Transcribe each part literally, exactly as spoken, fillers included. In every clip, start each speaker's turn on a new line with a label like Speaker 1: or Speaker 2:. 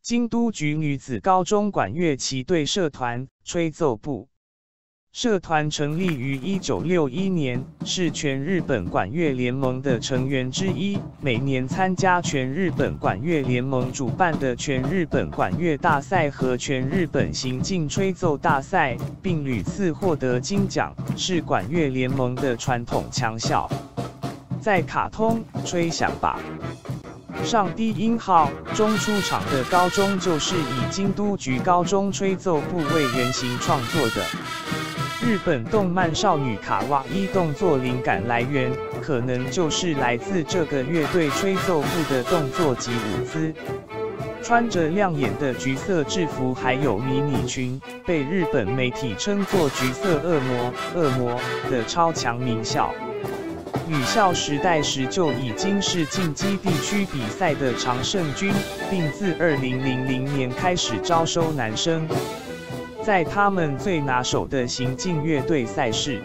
Speaker 1: 京都局女子高中管乐旗队社团吹奏部。社团成立于一九六一年，是全日本管乐联盟的成员之一，每年参加全日本管乐联盟主办的全日本管乐大赛和全日本行进吹奏大赛，并屡次获得金奖，是管乐联盟的传统强校。在卡通吹响吧！上低音号中出场的高中就是以京都局高中吹奏部为原型创作的。日本动漫少女卡哇伊动作灵感来源，可能就是来自这个乐队吹奏部的动作及舞姿。穿着亮眼的橘色制服还有迷你裙，被日本媒体称作橘色恶魔恶魔的超强名校。女校时代时就已经是进击地区比赛的常胜军，并自二零零零年开始招收男生。在他们最拿手的行进乐队赛事。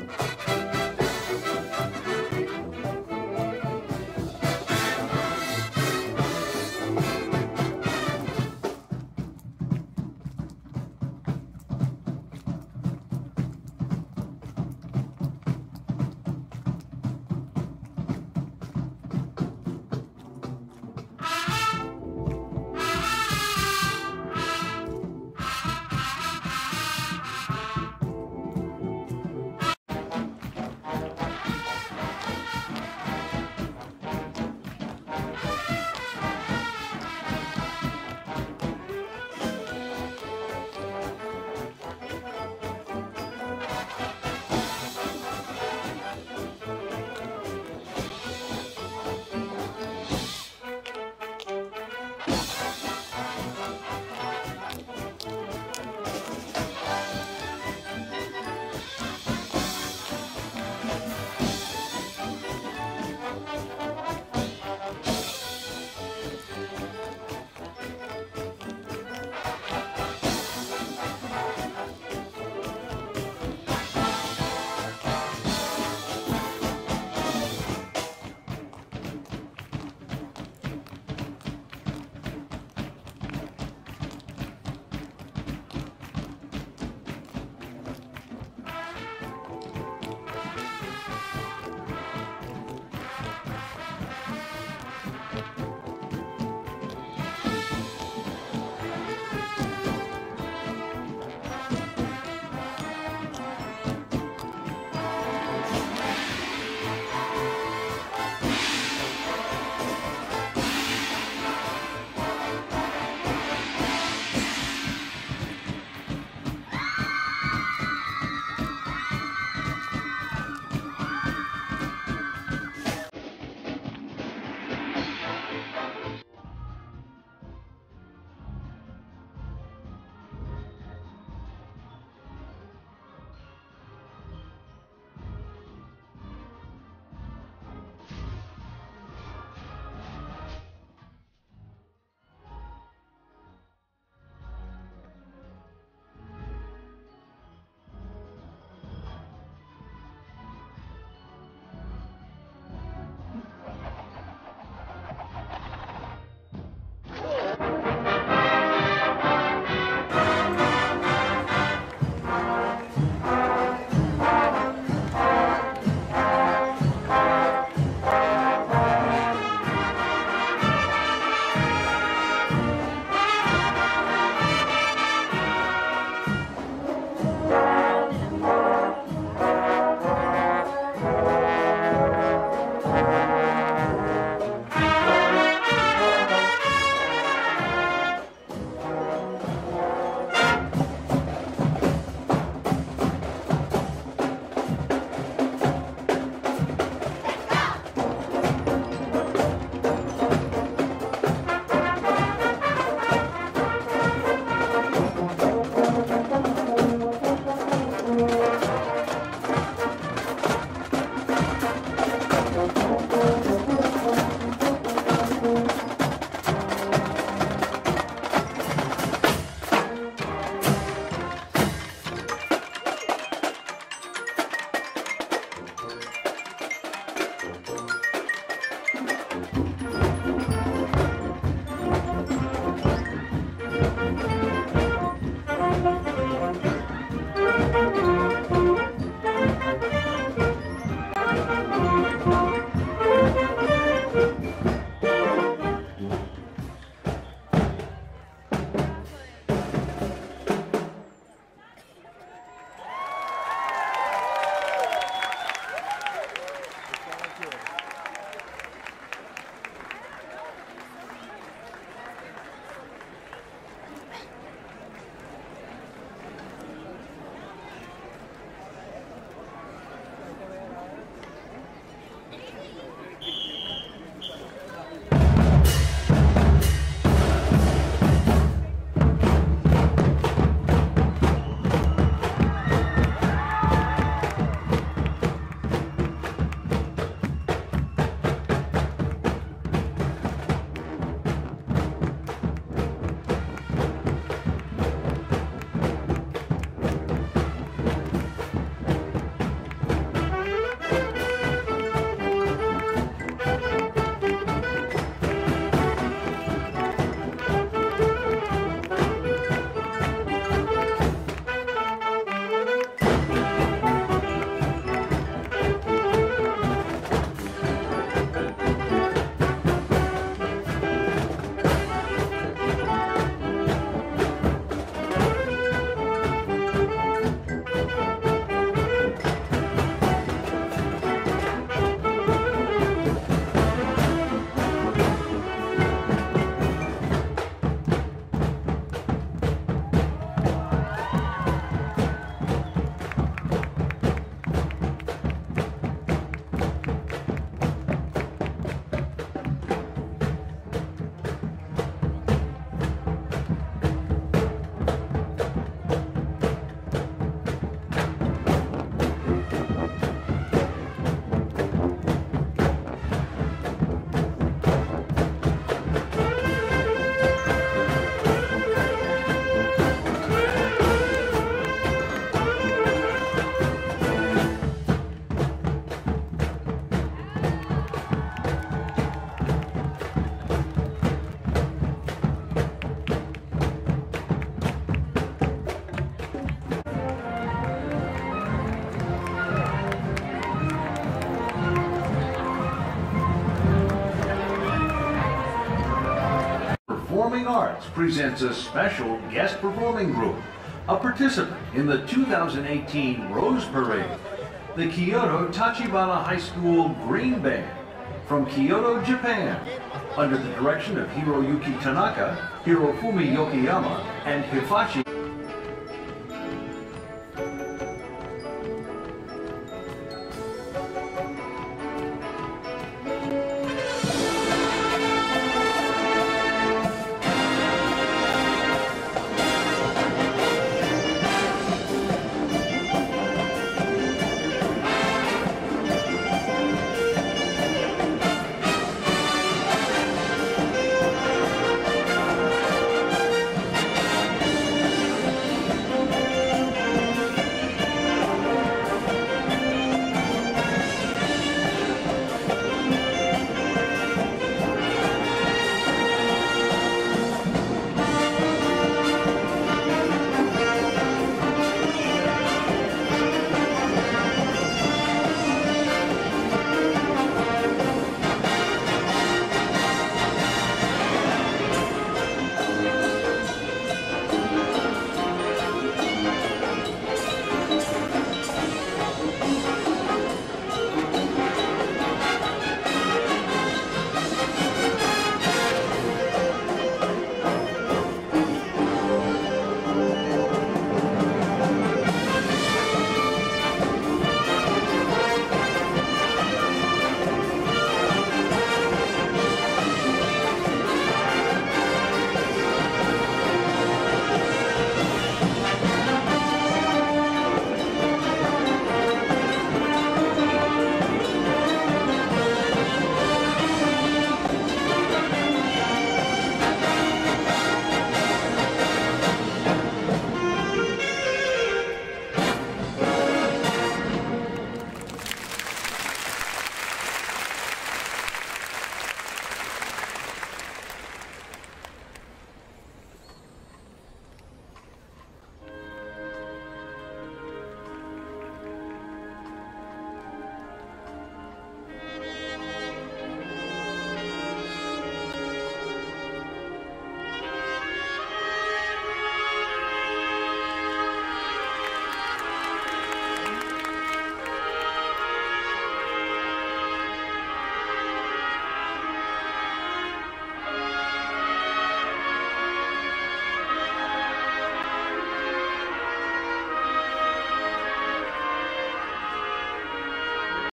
Speaker 2: Performing Arts presents a special guest performing group, a participant in the two thousand eighteen Rose Parade, the Kyoto Tachibana High School Green Band from Kyoto, Japan, under the direction of Hiroyuki Tanaka, Hirofumi Yokoyama, and Hifashi